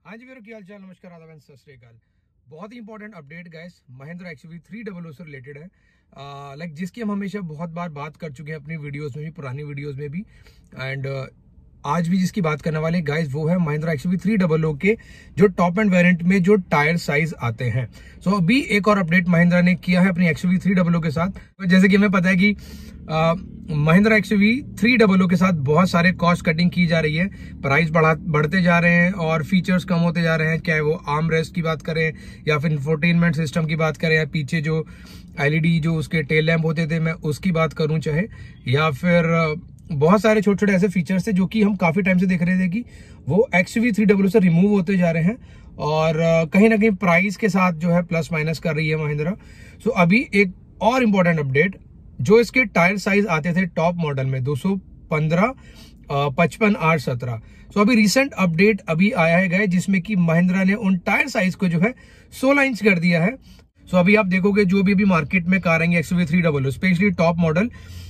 हाँ जी मेरे क्या हाल चाल, नमस्कार, आदाब एंड सत श्री अकाल। बहुत ही important update guys, Mahindra XUV 300 से रिलेटेड है। लाइक जिसकी हम हमेशा बहुत बार बात कर चुके हैं अपनी वीडियोस में भी, पुरानी वीडियोस में भी। एंड आज भी जिसकी बात करने वाले गाइस वो है महिंद्रा एक्सयूवी 300 के जो टॉप एंड वेरिएंट में जो टायर साइज आते हैं। सो अभी एक और अपडेट महिंद्रा ने किया है अपनी एक्सयूवी 300 के साथ। जैसे कि हमें पता है कि महिंद्रा एक्सयूवी 300 के साथ बहुत सारे कॉस्ट कटिंग की जा रही है, प्राइस बढ़ते जा रहे हैं और फीचर्स कम होते जा रहे हैं। चाहे वो आर्म रेस्ट की बात करें या फिर इंफोटेनमेंट सिस्टम की बात करें या पीछे जो एलईडी जो उसके टेल लैंप होते थे मैं उसकी बात करूं, चाहे या फिर बहुत सारे छोटे छोटे ऐसे फीचर्स थे जो कि हम काफी टाइम से देख रहे थे कि वो एक्सयूवी 300 से रिमूव होते जा रहे हैं और कहीं ना कहीं प्राइस के साथ जो है प्लस माइनस कर रही है महिंद्रा। सो अभी एक और इम्पोर्टेंट अपडेट, जो इसके टायर साइज आते थे टॉप मॉडल में 215, 55, 8, 17। सो अभी रिसेंट अपडेट अभी आया है गए जिसमें कि महिंद्रा ने उन टायर साइज को जो है 16 इंच कर दिया है। सो अभी आप देखोगे जो भी मार्केट में कार आएंगे XUV 300 specially top model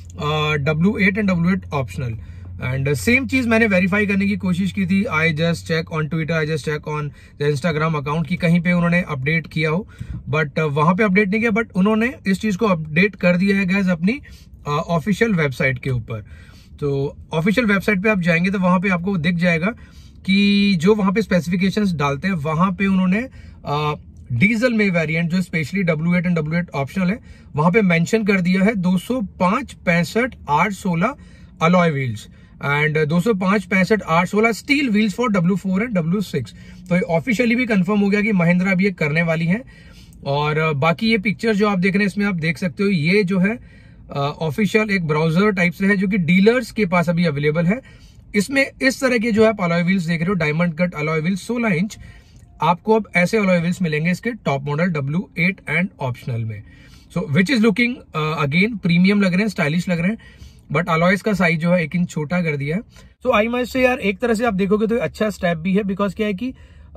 W8 and W8 optional, and same चीज मैंने वेरीफाई करने की कोशिश की थी। I just check on Twitter, I just check on the Instagram account की कहीं पे उन्होंने अपडेट किया हो, बट वहां पे अपडेट नहीं किया। बट उन्होंने इस चीज को अपडेट कर दिया है गैस अपनी ऑफिशियल वेबसाइट के ऊपर। तो ऑफिशियल वेबसाइट पे आप जाएंगे तो वहां पे आपको दिख जाएगा कि जो वहां पे स्पेसिफिकेशंस डालते हैं वहां पे उन्होंने डीजल में वेरिएंट जो specially W8 and W8 optional है वहां पे मेंशन कर दिया है 205, 65, 8, 16 alloy wheels and 205, 65, 8, 16 steel wheels for W4 and W6। तो ऑफिशियली भी कंफर्म हो गया कि महिंद्रा भी ये करने वाली है। और बाकी ये पिक्चर जो आप देख रहे हैं इसमें आप देख सकते हो ये जो है ऑफिशियल एक ब्राउजर टाइप से है जो कि डीलर्स के पास अभी अवेलेबल है। इसमें इस तरह के जो है अलॉय व्हील्स देख रहे हो, diamond cut alloy wheels 16 inch आपको अब ऐसे अलॉय व्हील्स मिलेंगे इसके top model W8 and optional में। So which is looking again premium लग रहे हैं, स्टाइलिश लग रहे हैं, बट अलॉयस का साइज जो है 1 इंच छोटा कर दिया है। सो आई मस्ट से यार एक तरह से आप देखोगे तो अच्छा स्टेप भी है, बिकॉज क्या है कि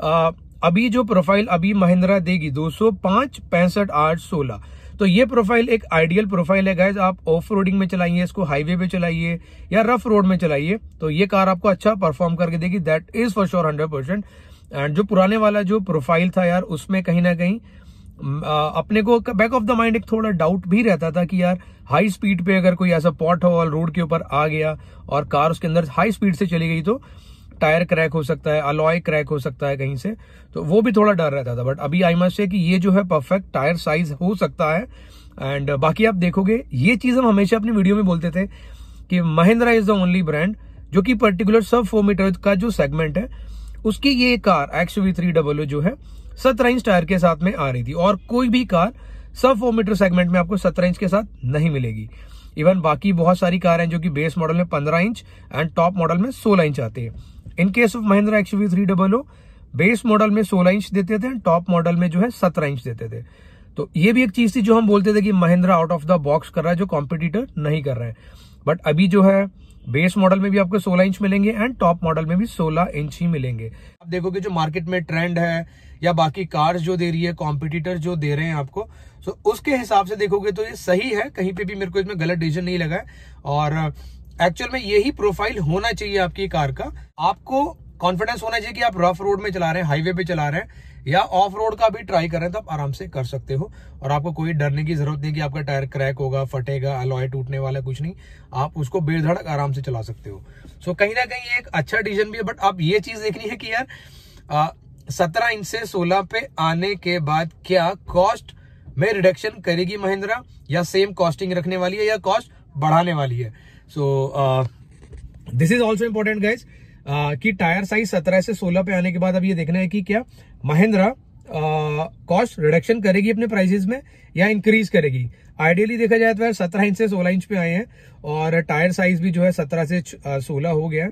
अभी जो प्रोफाइल अभी महिंद्रा देगी 205, 65, 8, 16, तो ये प्रोफाइल एक आइडियल प्रोफाइल है गाइज। आप ऑफ रोडिंग में चलाइए इसको, हाईवे पे चलाइए या रफ रोड में चलाइए तो ये कार आपको अच्छा परफॉर्म करके देगी, that is for sure 100%। And जो पुराने वाला जो प्रोफाइल था यार उसमें कहीं ना कहीं अपने को बैक ऑफ द माइंड एक थोड़ा डाउट भी रहता था कि यार हाई स्पीड पे अगर कोई ऐसा पॉट होल रोड के ऊपर आ गया और कार उसके अंदर हाई स्पीड से चली गई तो टायर क्रैक हो सकता है, अलॉय क्रैक हो सकता है कहीं से, तो वो भी थोड़ा डर रहता था। बट अभी आई मस्ट से कि ये जो है परफेक्ट टायर साइज हो सकता है। एंड बाकी आप देखोगे ये चीज हम हमेशा अपनी वीडियो में बोलते थे कि Mahindra is the only brand जो कि पर्टिकुलर सब 4 मीटर का जो सेगमेंट है उसकी ये कार एक्सयूवी 300 जो है 17 इंच टायर के साथ में आ रही थी, और कोई भी कार सब 4 मीटर सेगमेंट में आपको 17 इंच के साथ नहीं मिलेगी। इवन बाकी बहुत सारी कार हैं जो कि बेस मॉडल में 15 इंच एंड टॉप मॉडल में 16 इंच आते हैं। In case of Mahindra XUV 300 base model में 16 इंच देते थे, टॉप मॉडल में जो है 17 इंच देते थे। तो ये भी एक चीज थी जो हम बोलते थे कि Mahindra out of the box कर रहा है, जो कॉम्पिटिटर नहीं कर रहे हैं। बट अभी जो है बेस मॉडल में भी आपको 16 इंच मिलेंगे एंड टॉप मॉडल में भी 16 इंच ही मिलेंगे। आप देखोगे जो मार्केट में ट्रेंड है या बाकी कार्स जो दे रही है, कॉम्पिटिटर जो दे रहे हैं आपको, सो उसके हिसाब से देखोगे तो ये सही है, कहीं पे भी मेरे को इसमें गलत डिसीजन नहीं लगा है। और एक्चुअल में यही प्रोफाइल होना चाहिए आपकी कार का। आपको कॉन्फिडेंस होना चाहिए कि आप रफ रोड में चला रहे हैं, हाईवे पे चला रहे हैं या ऑफ रोड का भी ट्राई कर रहे हैं तो आप आराम से कर सकते हो और आपको कोई डरने की जरूरत नहीं कि आपका टायर क्रैक होगा, फटेगा, अलॉय टूटने वाला कुछ नहीं, आप उसको बेधड़क आराम से चला सकते हो। सो कहीं ना कहीं ये एक अच्छा डिसीजन भी है। बट आप ये चीज देखनी है कि यार 17 इंच से 16 पे आने के बाद क्या कॉस्ट में रिडक्शन करेगी महिंद्रा या सेम कॉस्टिंग रखने वाली है या कॉस्ट बढ़ाने वाली है। So this is also important guys कि टायर साइज 17 से 16 पे आने के बाद अब ये देखना है कि क्या महिंद्रा कॉस्ट रिडक्शन करेगी अपने प्राइसेस में या इंक्रीज करेगी। आइडियली देखा जाए तो यार 17 इंच से 16 इंच पे आए हैं और टायर साइज भी जो है 17 से 16 हो गया है,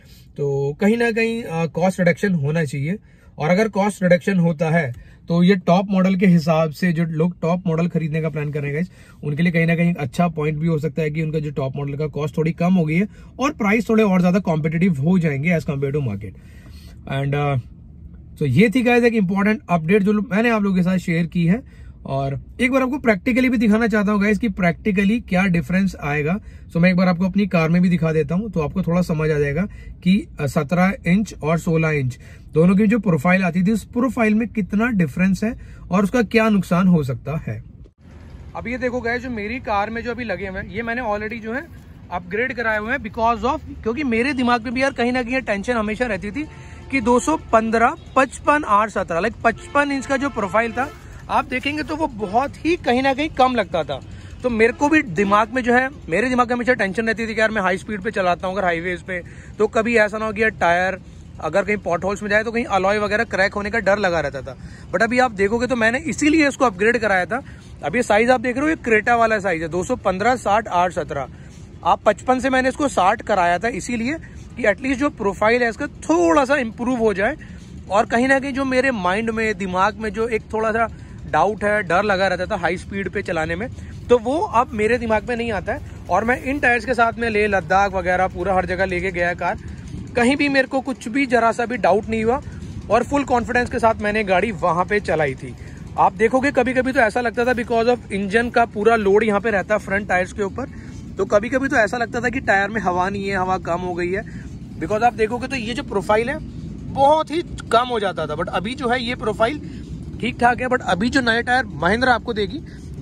तो कहीं ना कहीं कॉस्ट रिडक्शन होना चाहिए। और अगर कॉस्ट रिडक्शन होता है तो ये टॉप मॉडल के हिसाब से जो लोग टॉप मॉडल खरीदने का प्लान कर रहे हैं उनके लिए कहीं ना कहीं अच्छा पॉइंट भी हो सकता है कि उनका जो टॉप मॉडल का कॉस्ट थोड़ी कम हो गई है और प्राइस थोड़े और ज्यादा कॉम्पिटिटिव हो जाएंगे as compare to market. And तो ये थी गाइस एक इंपॉर्टेंट अपडेट जो मैंने आप लोगों के साथ शेयर की है। और एक बार आपको प्रैक्टिकली भी दिखाना चाहता हूँ गाइस कि प्रैक्टिकली क्या डिफरेंस आएगा। सो मैं एक बार आपको अपनी कार में भी दिखा देता हूँ, तो आपको थोड़ा समझ आ जाएगा कि 17 इंच और 16 इंच दोनों की जो प्रोफाइल आती थी, उस प्रोफाइल में कितना डिफरेंस है और उसका क्या नुकसान हो सकता है। अब ये देखो गाइस, जो मेरी कार में जो अभी लगे हुए हैं, ये मैंने ऑलरेडी जो है अपग्रेड कराए हुए हैं बिकॉज ऑफ, क्योंकि मेरे दिमाग में भी यार कहीं ना कहीं टेंशन हमेशा रहती थी कि 215 55 R17 लाइक 55 इंच का जो प्रोफाइल था, आप देखेंगे तो वो बहुत ही कहीं ना कहीं कम लगता था। तो मेरे को भी दिमाग में जो है, मेरे दिमाग में हमेशा टेंशन रहती थी कि यार मैं हाई स्पीड पे चलाता हूँ अगर हाईवेज पे, तो कभी ऐसा ना हो कि यार टायर अगर कहीं पॉट होल्स में जाए तो कहीं अलॉय वगैरह क्रैक होने का डर लगा रहता था। बट अभी आप देखोगे तो मैंने इसीलिए इसको अपग्रेड कराया था। अब ये साइज आप देख रहे हो, ये क्रेटा वाला साइज है, 215 60 R17। आप 55 से मैंने इसको 60 कराया था इसीलिए कि एटलीस्ट जो प्रोफाइल है इसका थोड़ा सा इंप्रूव हो जाए। और कहीं ना कहीं जो मेरे माइंड में, दिमाग में जो एक थोड़ा सा डाउट है, डर लगा रहता था हाई स्पीड पे चलाने में, तो वो अब मेरे दिमाग में नहीं आता है। और मैं इन टायर्स के साथ में लेह लद्दाख वगैरह पूरा हर जगह लेके गया कार, कहीं भी मेरे को कुछ भी जरा सा भी डाउट नहीं हुआ और फुल कॉन्फिडेंस के साथ मैंने गाड़ी वहां पे चलाई थी। आप देखोगे कभी कभी तो ऐसा लगता था बिकॉज ऑफ इंजन का पूरा लोड यहाँ पे रहता है फ्रंट टायर्स के ऊपर, तो कभी कभी तो ऐसा लगता था कि टायर में हवा नहीं है, हवा कम हो गई है। बिकॉज आप देखोगे तो ये जो प्रोफाइल है बहुत ही कम हो जाता था, बट अभी जो है ये प्रोफाइल ठीक ठाक है। बट अभी जो नए टायर महिंद्रा आपको देगी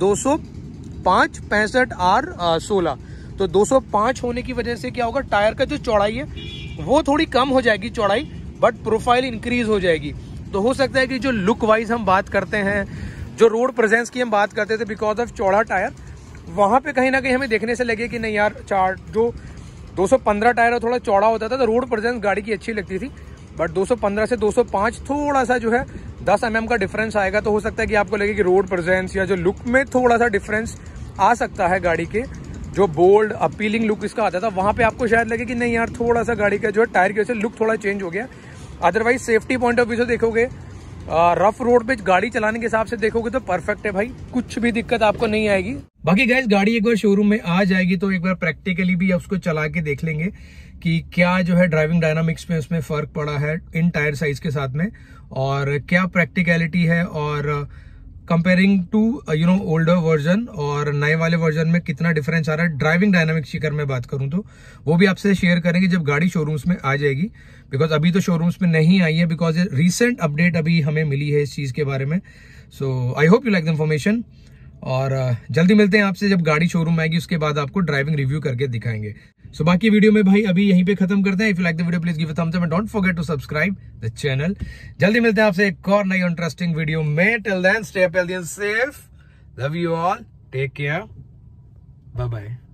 205 65 R16, तो 205 होने की वजह से क्या होगा, टायर का जो चौड़ाई है वो थोड़ी कम हो जाएगी चौड़ाई, बट प्रोफाइल इंक्रीज हो जाएगी। तो हो सकता है कि जो लुक वाइज हम बात करते हैं, जो रोड प्रेजेंस की हम बात करते थे बिकॉज ऑफ चौड़ा टायर, वहां पे कहीं ना कहीं हमें देखने से लगे कि नहीं यार, जो 215 टायर है थोड़ा चौड़ा होता था तो रोड प्रेजेंस गाड़ी की अच्छी लगती थी। बट 215 से 205 थोड़ा सा जो है 10 mm का डिफरेंस आएगा, तो हो सकता है कि आपको लगे कि रोड प्रेजेंस या जो लुक में थोड़ा सा डिफरेंस आ सकता है। गाड़ी के जो बोल्ड अपीलिंग लुक इसका आता था, वहां पे आपको शायद लगे कि नहीं यार, थोड़ा सा गाड़ी का जो है टायर की वजह से लुक थोड़ा चेंज हो गया। Otherwise safety point of view से देखोगे, रफ रोड पे गाड़ी चलाने के हिसाब से देखोगे तो परफेक्ट है भाई, कुछ भी दिक्कत आपको नहीं आएगी। बाकी गाइस, गाड़ी एक बार शोरूम में आ जाएगी तो एक बार प्रैक्टिकली भी उसको चला के देख लेंगे कि क्या जो है ड्राइविंग डायनामिक्स में उसमें फर्क पड़ा है इन टायर साइज के साथ में, और क्या प्रैक्टिकलिटी है, और कंपेयरिंग टू ओल्डर वर्जन और नए वाले वर्जन में कितना डिफरेंस आ रहा है ड्राइविंग डायनामिक्स की। अगर मैं बात करूं तो वो भी आपसे शेयर करेंगे जब गाड़ी शोरूम्स में आ जाएगी, बिकॉज अभी तो शोरूम्स में नहीं आई है, बिकॉज रिसेंट अपडेट अभी हमें मिली है इस चीज के बारे में। So I hope you like the information, और जल्दी मिलते हैं आपसे जब गाड़ी शोरूम में आएगी, उसके बाद आपको ड्राइविंग रिव्यू करके दिखाएंगे। सो बाकी वीडियो में भाई अभी यहीं पे खत्म करते हैं। If you like the video please give a thumbs up and don't forget to subscribe the channel. जल्दी मिलते हैं आपसे एक और नई इंटरेस्टिंग वीडियो में। Till then stay healthy and safe, love you all, take care, bye bye.